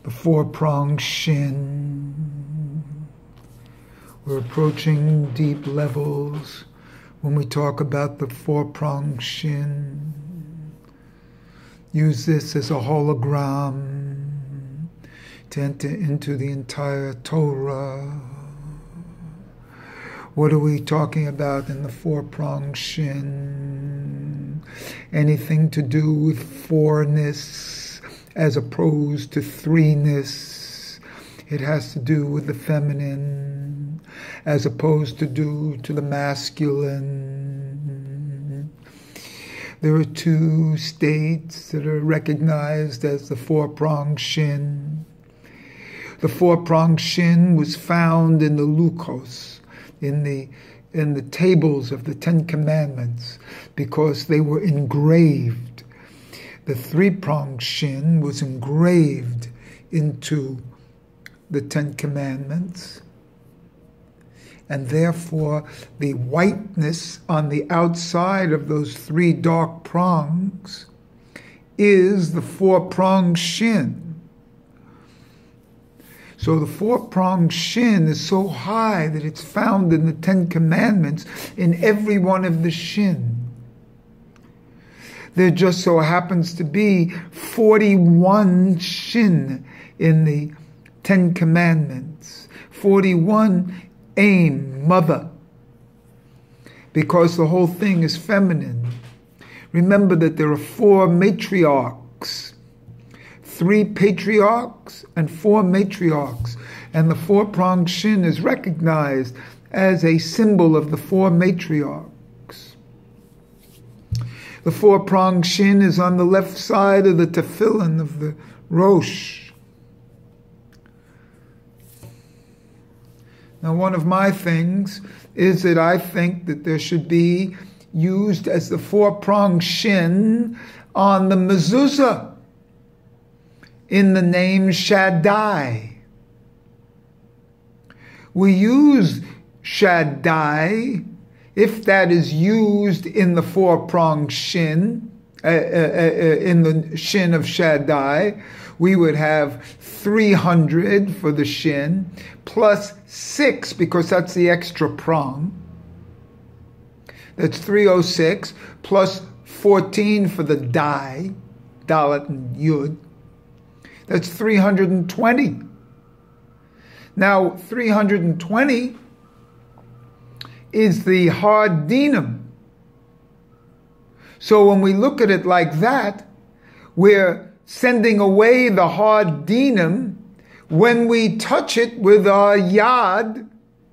the four-pronged Shin. We're approaching deep levels when we talk about the four-pronged Shin. Use this as a hologram to enter into the entire Torah. What are we talking about in the four-pronged Shin? Anything to do with fourness as opposed to threeness. It has to do with the feminine as opposed to the masculine. There are two states that are recognized as the four-pronged Shin. The four-pronged Shin was found in the Luchos, in the tables of the Ten Commandments, because they were engraved. The three-pronged Shin was engraved into the Ten Commandments, and therefore the whiteness on the outside of those three dark prongs is the four-pronged Shin. So the four-pronged Shin is so high that it's found in the Ten Commandments in every one of the Shin. There just so happens to be 41 Shin in the Ten Commandments. 41 aim, mother. Because the whole thing is feminine. Remember that there are 4 matriarchs. 3 patriarchs and 4 matriarchs. And the four-pronged Shin is recognized as a symbol of the 4 matriarchs. The four-pronged Shin is on the left side of the tefillin of the Rosh. Now, one of my things is that I think that there should be used as the four-pronged Shin on the mezuzah in the name Shaddai. We use Shaddai if that is used in the four-pronged Shin, in the Shin of Shaddai. We would have 300 for the Shin, plus 6, because that's the extra prong. That's 306, plus 14 for the Dai, Dalet and Yud. That's 320. Now, 320 is the hard dinam. So when we look at it like that, we're sending away the hard dinam when we touch it with our yad.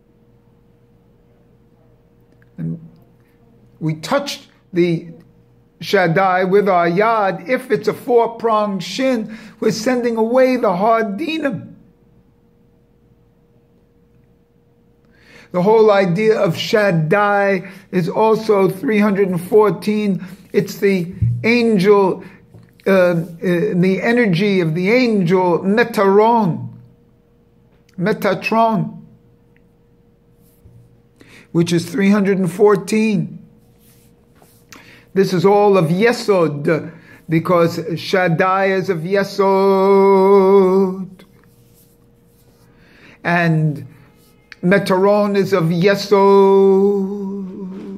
And we touch the Shaddai with our yad. If it's a four-pronged Shin, we're sending away the hard dinam. The whole idea of Shaddai is also 314. It's the angel, the energy of the angel Metatron, which is 314. This is all of Yesod, because Shaddai is of Yesod. And Metatron is of Yesod.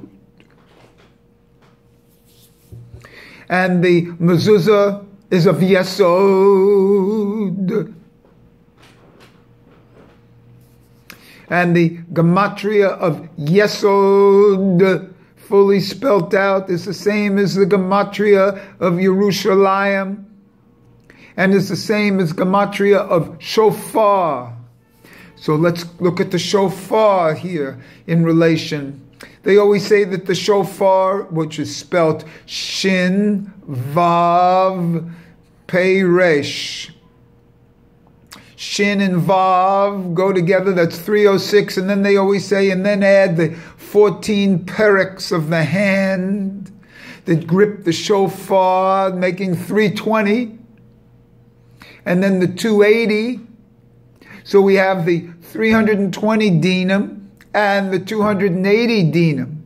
And the mezuzah is of Yesod. And the gematria of Yesod, fully spelt out, is the same as the gematria of Yerushalayim, and is the same as gematria of shofar. So let's look at the shofar here in relation. They always say that the shofar, which is spelt Shin, Vav, Pei, Resh. Shin and Vav go together, that's 306, and then they always say, and then add the 14 perics of the hand that grip the shofar, making 320, and then the 280. So we have the 320 dinam and the 280 dinam.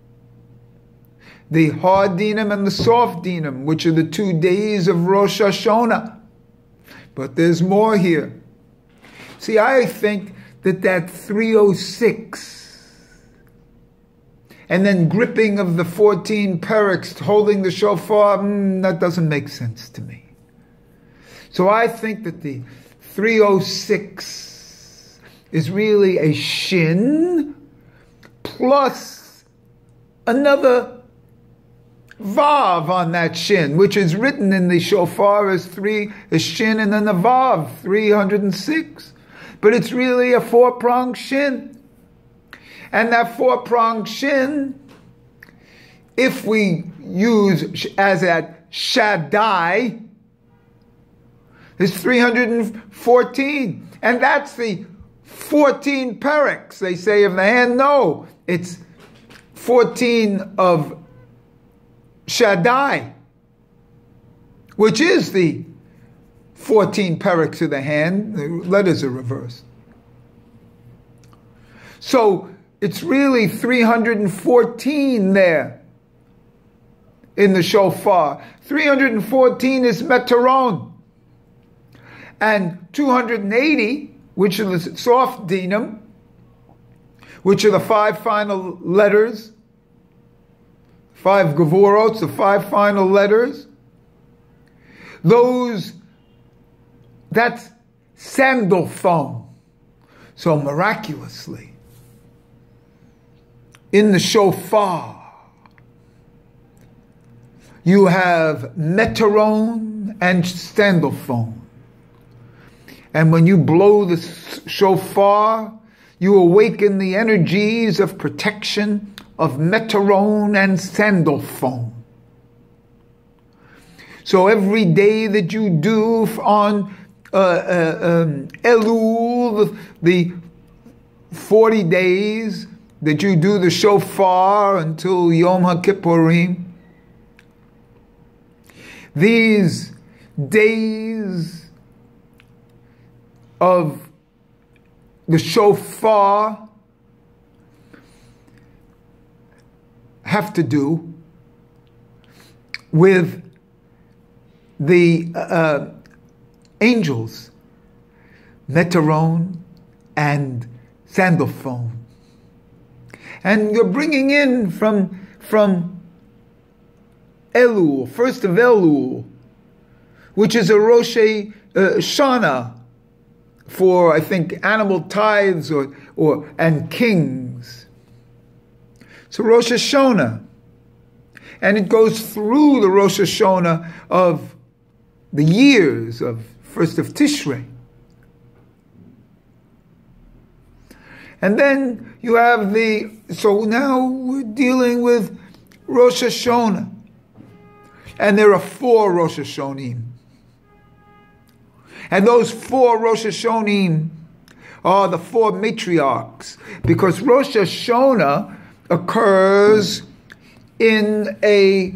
The hard dinam and the soft dinam, which are the 2 days of Rosh Hashanah. But there's more here. See, I think that 306 and then gripping of the 14 perics holding the shofar, that doesn't make sense to me. So I think that the 306 is really a shin plus another vav on that shin, which is written in the shofar as a shin and then a vav, 306. But it's really a four-pronged shin. And that four-pronged shin, if we use as at Shaddai, is 314. And that's the 14 perics, they say, of the hand. No, it's 14 of Shaddai, which is the 14 perics of the hand. The letters are reversed. So it's really 314 there in the shofar. 314 is Meteron. And 280, which are the soft dinam, which are the 5 final letters, 5 gevurot, the 5 final letters, that's sandalphon. So miraculously, in the shofar, you have meteron and sandalphon. And when you blow the shofar, you awaken the energies of protection of meteron and sandalphon. So every day that you do on Elul, the 40 days that you do the shofar until Yom HaKippurim, these days of the shofar have to do with the angels, Meteron and Sandalphon. And you're bringing in from Elul, first of Elul, which is a Rosh Hashanah for, I think, animal tithes and kings. So Rosh Hashanah. And it goes through the Rosh Hashanah of the years of first of Tishrei. And then you have so now we're dealing with Rosh Hashanah. And there are 4 Rosh Hashanim. And those 4 Rosh Hashanim are the 4 matriarchs, because Rosh Hashanah occurs in a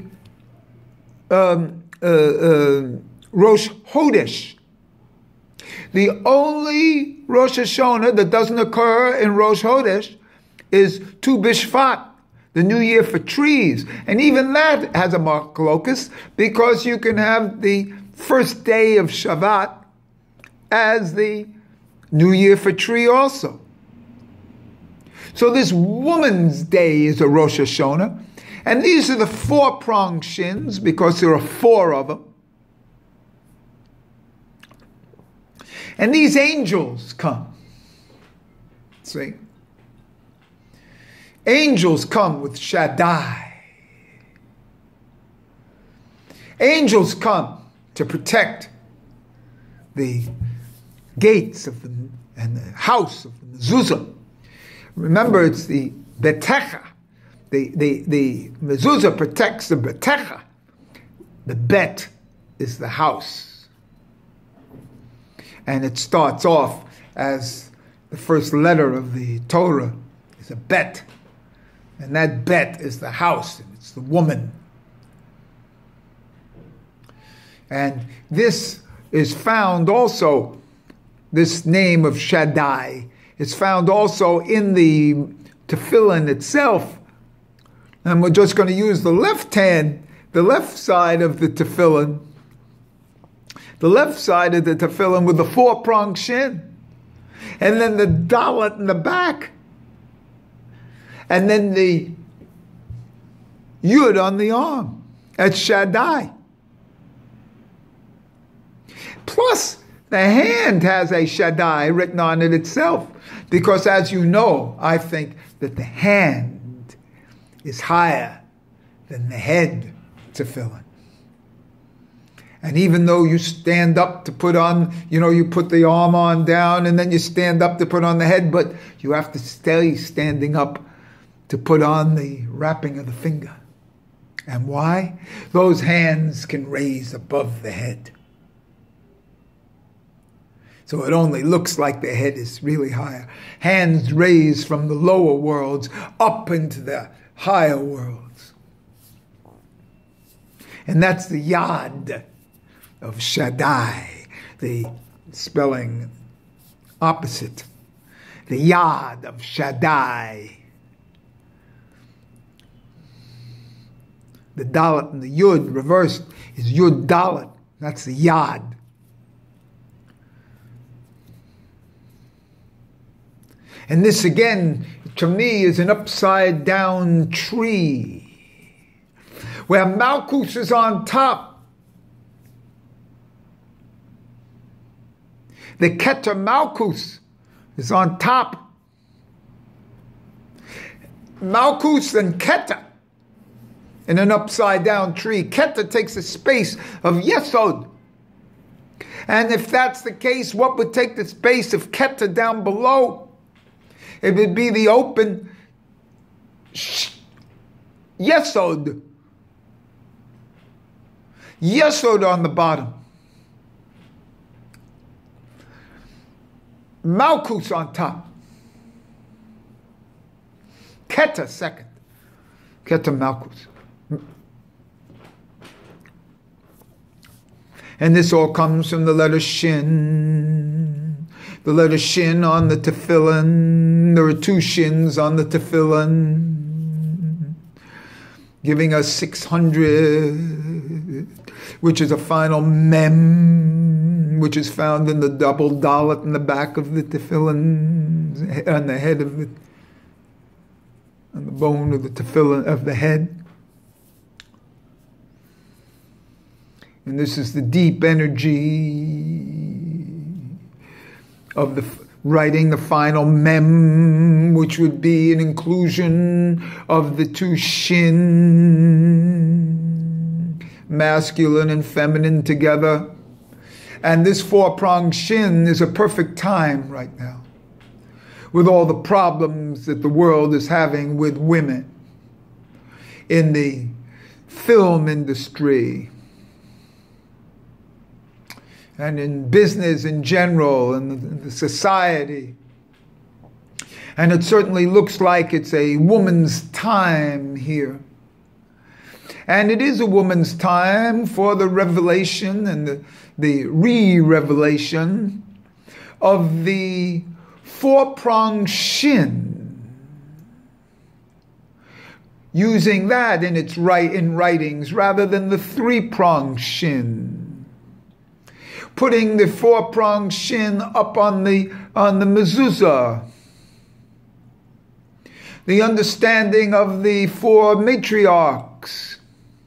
Rosh Chodesh. The only Rosh Hashanah that doesn't occur in Rosh Chodesh is Tu B'Shvat, the new year for trees. And even that has a machlokus, because you can have the first day of Shabbat as the new year for tree also. So this Woman's Day is a Rosh Hashanah. And these are the 4-pronged shins, because there are 4 of them. And these angels come. See? Angels come with Shaddai. Angels come to protect the gates of and the house of the mezuzah. Remember, it's the betecha. The mezuzah protects the betecha. The bet is the house. And it starts off as the first letter of the Torah is a bet. And that bet is the house, and it's the woman. And this is found also, this name of Shaddai, is found also in the tefillin itself. And we're just going to use the left side of the tefillin. the left side of the tefillin with the four-pronged shin. And then the dalet in the back. And then the yud on the arm. That's Shaddai. Plus, the hand has a Shaddai written on it itself. Because as you know, I think that the hand is higher than the head tefillin. And even though you stand up to put on, you put the arm on down and then you stand up to put on the head, but you have to stay standing up to put on the wrapping of the finger. And why? Those hands can raise above the head. So it only looks like the head is really higher. Hands raised from the lower worlds up into the higher worlds. And that's the yad of Shaddai, the spelling opposite. The yad of Shaddai. The dalet and the yud reversed is yud dalet. That's the yad. And this again, to me, is an upside down tree where Malchus is on top. The Keter Malchus is on top. Malchus and Keter in an upside down tree. Keter takes the space of Yesod. And if that's the case, what would take the space of Keter down below? It would be the open Yesod. Yesod on the bottom. Malchus on top. Keter second. Keter Malchus. And this all comes from the letter Shin. The letter Shin on the tefillin. There are two shins on the tefillin, giving us 600, which is a final mem, which is found in the double dalet in the back of the tefillin, on the head of it, on the bone of the tefillin of the head. And this is the deep energy of the writing the final mem, which would be an inclusion of the two shin, masculine and feminine together. And this four-pronged shin is a perfect time right now, with all the problems that the world is having with women in the film industry, and in business in general, and the society. And it certainly looks like it's a woman's time here. And it is a woman's time for the revelation and the re-revelation of the four-pronged shin, using that in writings rather than the three-pronged shin. Putting the four-pronged shin up on the mezuzah. The understanding of the four matriarchs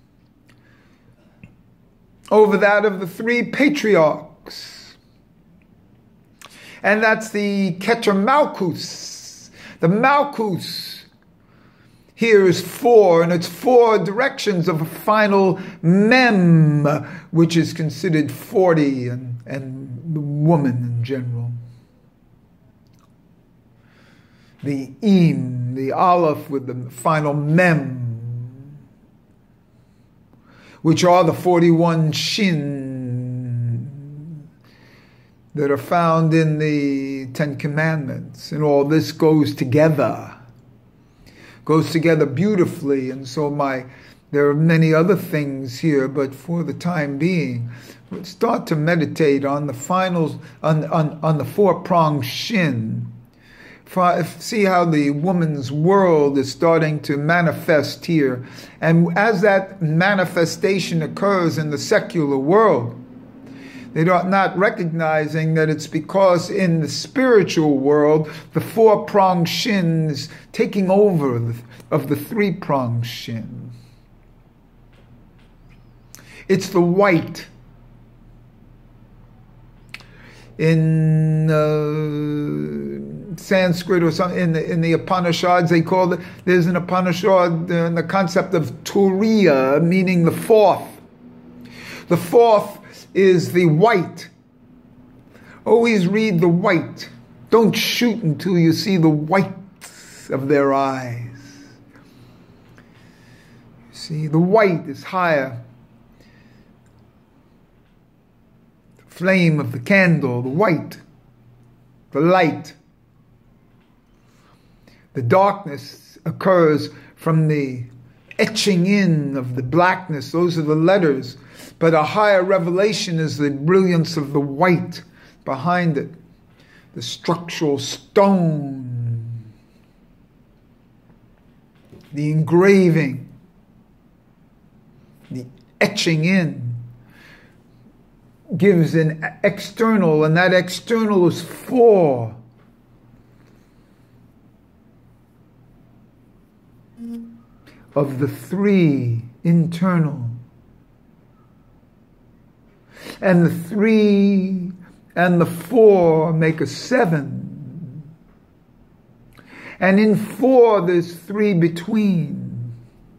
over that of the three patriarchs. And that's the Keter Malchus. The Malchus here is four, and it's four directions of a final mem, which is considered 40, and the woman in general. The im, the aleph with the final mem, which are the 41 shin that are found in the Ten Commandments. And all this goes together beautifully. And so there are many other things here, but for the time being, we'll start to meditate on the finals, on the four-pronged shin. See how the woman's world is starting to manifest here. And as that manifestation occurs in the secular world, They're not recognizing that it's because in the spiritual world, the four-pronged shin is taking over of the three-pronged shin. It's the white. In Sanskrit or something, in the Upanishads, they call it, there's an Upanishad in the concept of Turiya, meaning the fourth. The fourth is the white. Always read the white. Don't shoot until you see the whites of their eyes. You see, the white is higher. The flame of the candle, the white, the light. The darkness occurs from the etching in of the blackness. Those are the letters. But a higher revelation is the brilliance of the white behind it. The structural stone. The engraving. The etching in gives an external, and that external is four. Of the three internal. And the three and the four make a seven. And in four there's three between.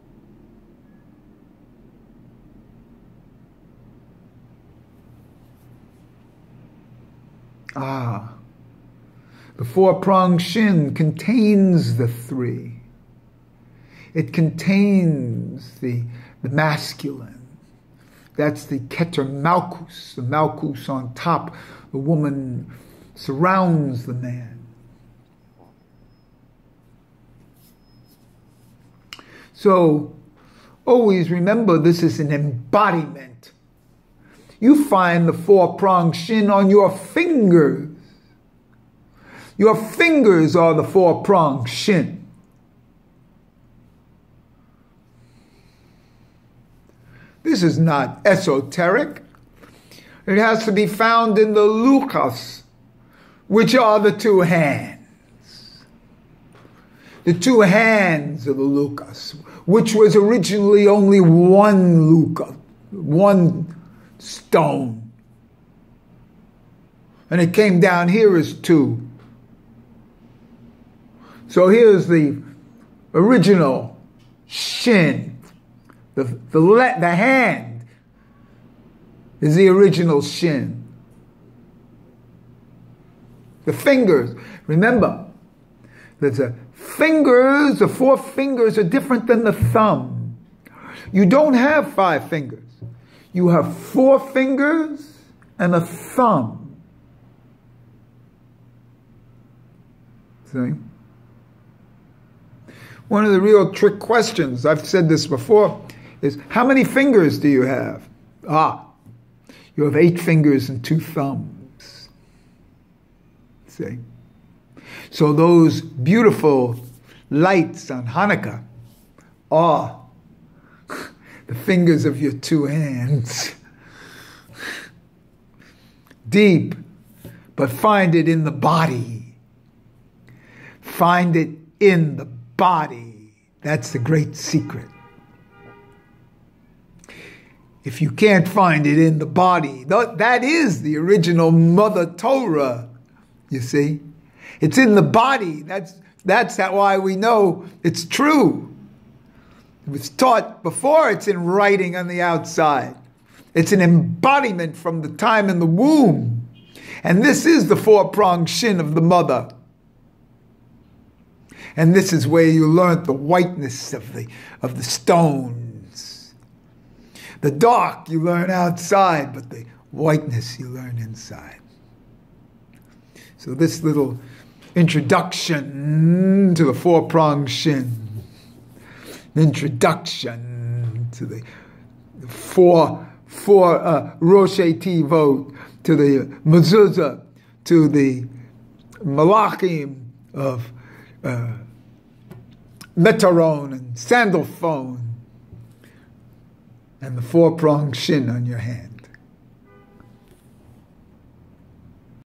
The four-pronged shin contains the three. It contains the masculine. That's the Keter Malkus, the Malkus on top. The woman surrounds the man. So, always remember this is an embodiment. You find the four-pronged shin on your fingers. Your fingers are the four-pronged shin. This is not esoteric. It has to be found in the lukas, which are the two hands. The two hands of the lukas, which was originally only one luka, one stone. And it came down here as two. So here's the original shin. The hand is the original shin. The fingers, remember, the four fingers are different than the thumb. You don't have 5 fingers. You have 4 fingers and a thumb. See? One of the real trick questions, I've said this before, is how many fingers do you have? You have 8 fingers and 2 thumbs. See? So those beautiful lights on Hanukkah are the fingers of your 2 hands. Deep, but find it in the body. Find it in the body. That's the great secret. If you can't find it in the body, that is the original Mother Torah, you see. It's in the body. That's why we know it's true. It was taught before, it's in writing on the outside. It's an embodiment from the time in the womb. And this is the 4-pronged shin of the mother. And this is where you learnt the whiteness of the stones. The dark you learn outside, but the whiteness you learn inside. So this little introduction to the 4-pronged shin. Introduction to the four Roshei Tivot, to the mezuzah, to the malachim of metaron and sandalphone, and the 4-pronged shin on your hand.